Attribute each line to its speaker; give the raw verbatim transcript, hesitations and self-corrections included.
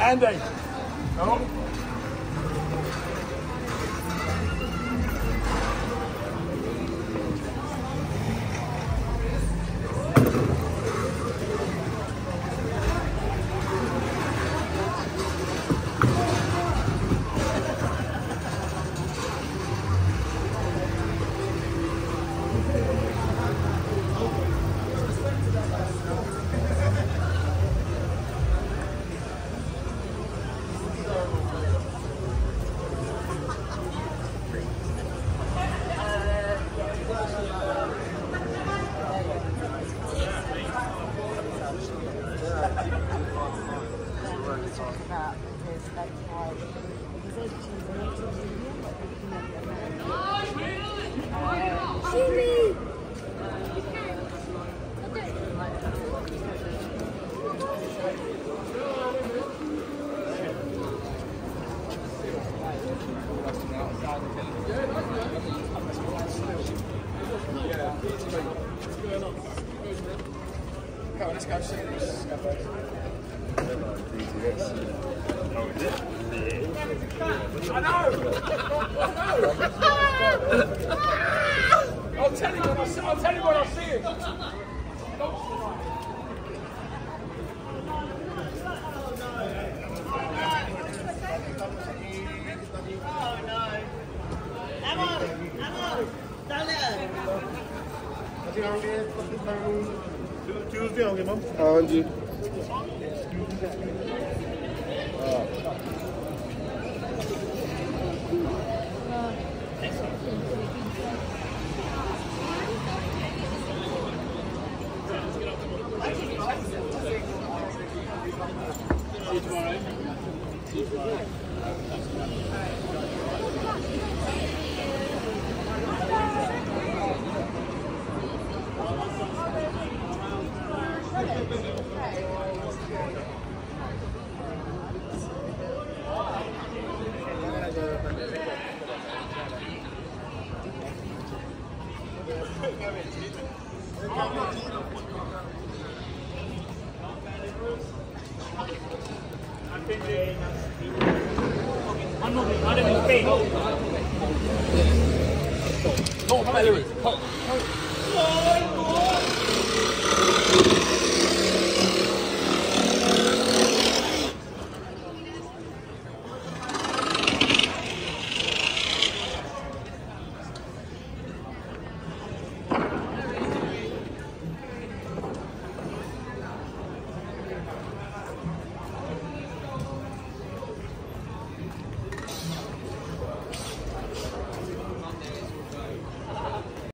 Speaker 1: Andy. Oh. Come on, let's go see this. I know! I'll tell you when I see I'll tell you when I see it. Oh no. Emma! Emma! Down there! Tuesday होंगे मम? हाँ जी। I'm not I don't think. Not batteries.